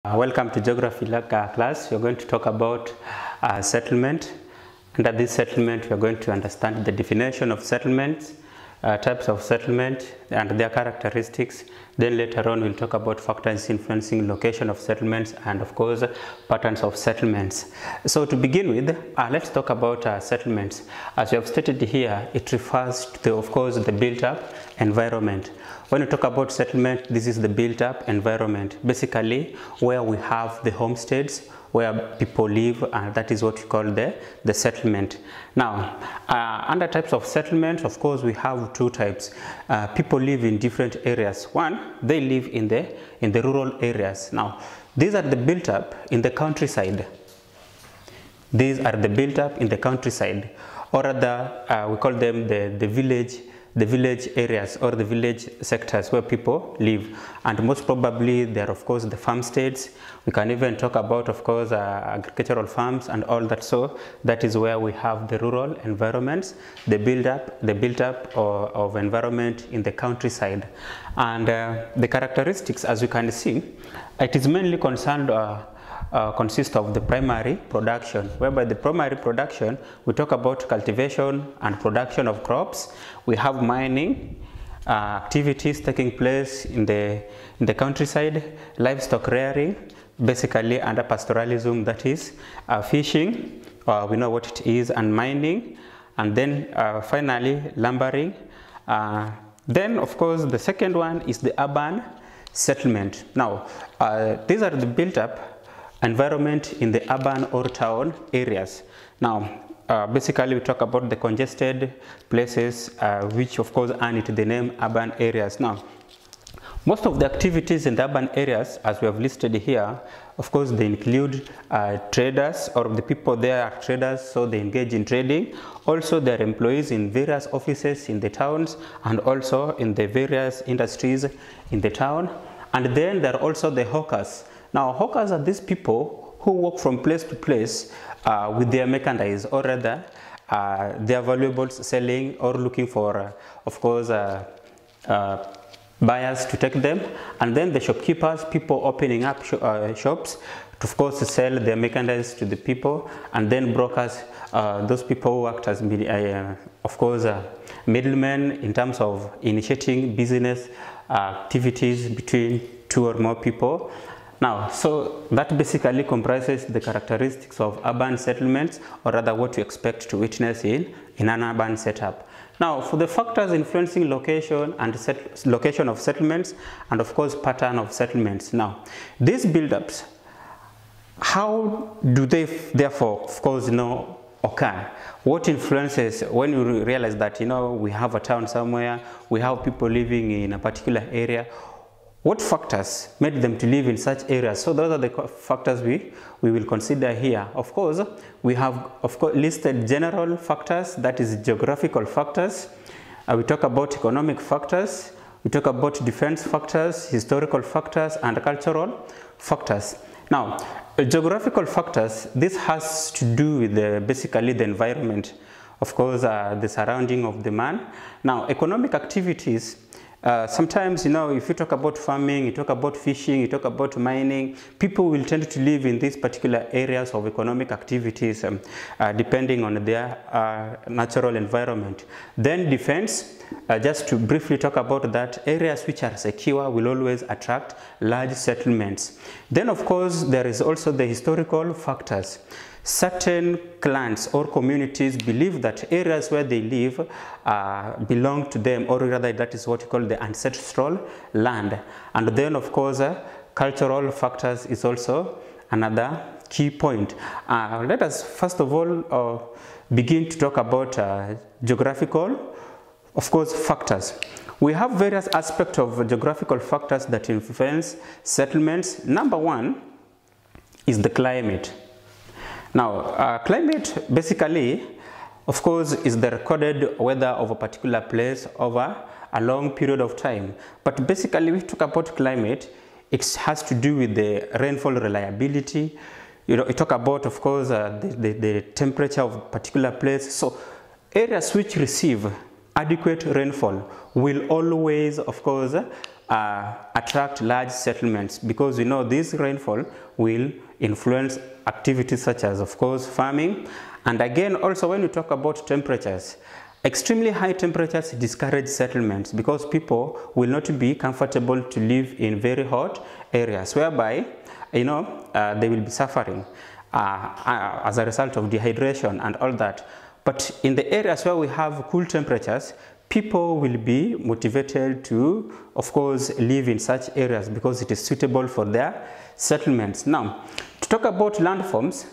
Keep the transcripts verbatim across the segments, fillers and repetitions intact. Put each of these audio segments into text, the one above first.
Uh, welcome to Geography uh, class. We're going to talk about uh, settlement. Under this settlement, we're going to understand the definition of settlements, uh, types of settlement and their characteristics. Then later on, we'll talk about factors influencing location of settlements and of course, patterns of settlements. So to begin with, uh, let's talk about uh, settlements. As we have stated here, it refers to, the, of course, the built-up environment. When we talk about settlement, this is the built-up environment, basically where we have the homesteads, where people live, and that is what we call the, the settlement. Now, uh, under types of settlement, of course, we have two types. Uh, people live in different areas. One, they live in the, in the rural areas. Now, these are the built-up in the countryside. These are the built-up in the countryside, or rather, uh, we call them the, the village the village areas or the village sectors where people live, and most probably they are of course the farmsteads. We can even talk about of course uh, agricultural farms and all that. So that is where we have the rural environments, the build up the built up of, of environment in the countryside. And uh, the characteristics, as you can see, it is mainly concerned uh, Uh, consist of the primary production, whereby the primary production, we talk about cultivation and production of crops. We have mining uh, activities taking place in the, in the countryside, livestock rearing, basically under pastoralism, that is uh, fishing, uh, we know what it is, and mining, and then uh, finally lumbering. Uh, then of course the second one is the urban settlement. Now uh, these are the built up environment in the urban or town areas. Now, uh, basically we talk about the congested places, uh, which of course earn it the name urban areas. Now, most of the activities in the urban areas, as we have listed here, of course they include uh, traders, or the people there are traders, so they engage in trading. Also, there are employees in various offices in the towns and also in the various industries in the town. And then there are also the hawkers. Now, hawkers are these people who walk from place to place uh, with their merchandise, or rather, uh, their valuables selling or looking for, uh, of course, uh, uh, buyers to take them. And then the shopkeepers, people opening up sh uh, shops to, of course, sell their merchandise to the people. And then brokers, uh, those people who act as, uh, of course, uh, middlemen in terms of initiating business uh, activities between two or more people. Now, so that basically comprises the characteristics of urban settlements, or rather what you expect to witness in, in an urban setup. Now, for the factors influencing location and set, location of settlements, and of course pattern of settlements. Now, these build-ups, how do they therefore, of course, you know, occur? What influences when you realize that, you know, we have a town somewhere, we have people living in a particular area? What factors made them to live in such areas? So those are the factors we, we will consider here. Of course, we have of course listed general factors, that is geographical factors. Uh, we talk about economic factors, we talk about defense factors, historical factors, and cultural factors. Now, uh, geographical factors, this has to do with the, basically the environment, of course, uh, the surrounding of the man. Now, economic activities, Uh, sometimes, you know, if you talk about farming, you talk about fishing, you talk about mining, people will tend to live in these particular areas of economic activities um, uh, depending on their uh, natural environment. Then defense, uh, just to briefly talk about that, areas which are secure will always attract large settlements. Then of course there is also the historical factors. Certain clans or communities believe that areas where they live uh, belong to them, or rather that is what you call the ancestral land. And then of course uh, cultural factors is also another key point. Uh, let us first of all uh, begin to talk about uh, geographical, of course, factors. We have various aspects of geographical factors that influence settlements. Number one is the climate. Now, uh, climate basically, of course, is the recorded weather of a particular place over a long period of time. But basically, we talk about climate, it has to do with the rainfall reliability. You know, we talk about, of course, uh, the, the, the temperature of a particular place. So, areas which receive adequate rainfall will always, of course, uh, attract large settlements, because we know this rainfall will influence activities such as, of course, farming. And again, also when we talk about temperatures, extremely high temperatures discourage settlements, because people will not be comfortable to live in very hot areas, whereby, you know, uh, they will be suffering uh, uh, as a result of dehydration and all that. But in the areas where we have cool temperatures, people will be motivated to, of course, live in such areas because it is suitable for their settlements. Now, to talk about landforms,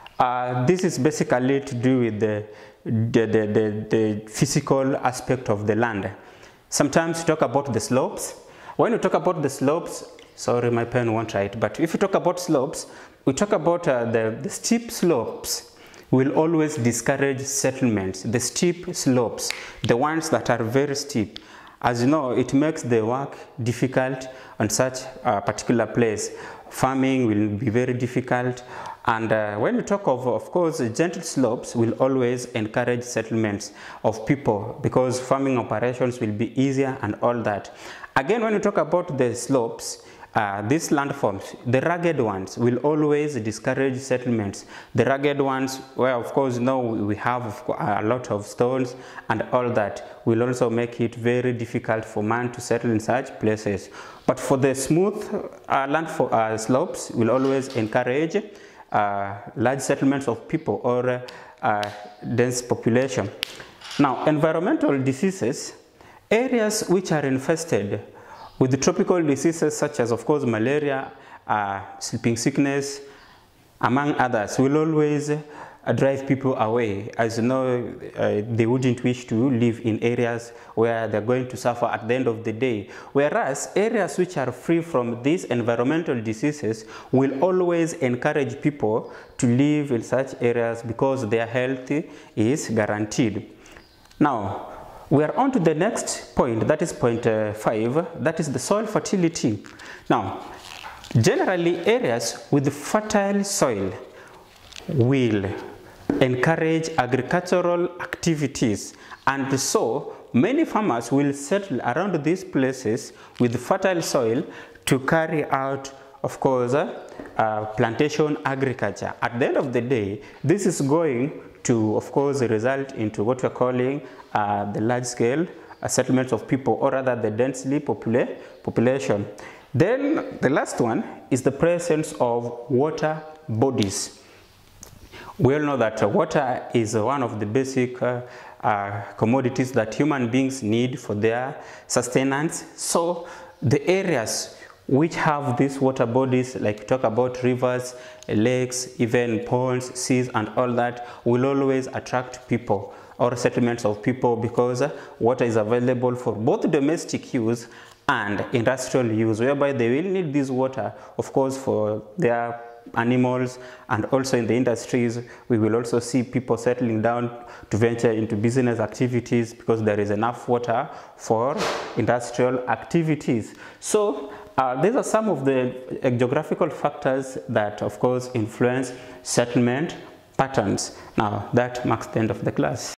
uh, this is basically to do with the, the, the, the, the physical aspect of the land. Sometimes we talk about the slopes. When we talk about the slopes, sorry, my pen won't write, but if we talk about slopes, we talk about uh, the, the steep slopes will always discourage settlements. The steep slopes, the ones that are very steep, as you know, it makes the work difficult on such a particular place. Farming will be very difficult, and uh, when we talk of, of course, gentle slopes will always encourage settlements of people, because farming operations will be easier and all that. Again, when we talk about the slopes, Uh, these landforms, the rugged ones, will always discourage settlements. The rugged ones, where of course now we have a lot of stones and all that, will also make it very difficult for man to settle in such places. But for the smooth uh, land for, uh, slopes, will always encourage uh, large settlements of people or uh, dense population. Now, environmental diseases, areas which are infested with the tropical diseases such as, of course, malaria, uh, sleeping sickness, among others, will always uh, drive people away. As you know, uh, they wouldn't wish to live in areas where they're going to suffer at the end of the day. Whereas areas which are free from these environmental diseases will always encourage people to live in such areas because their health is guaranteed. Now, we are on to the next point, that is point uh, five, that is the soil fertility. Now, generally areas with fertile soil will encourage agricultural activities, and so many farmers will settle around these places with fertile soil to carry out, of course, uh, uh, plantation agriculture. At the end of the day, this is going to, of course, result into what we're calling uh, the large-scale uh, settlements of people, or rather the densely popula population. Then the last one is the presence of water bodies. We all know that uh, water is uh, one of the basic uh, uh, commodities that human beings need for their sustenance. So the areas which have these water bodies, like talk about rivers, lakes, even ponds, seas and all that, will always attract people or settlements of people, because water is available for both domestic use and industrial use, whereby they will need this water, of course, for their animals, and also in the industries we will also see people settling down to venture into business activities because there is enough water for industrial activities. So uh, these are some of the uh, geographical factors that, of course, influence settlement patterns. Now that marks the end of the class.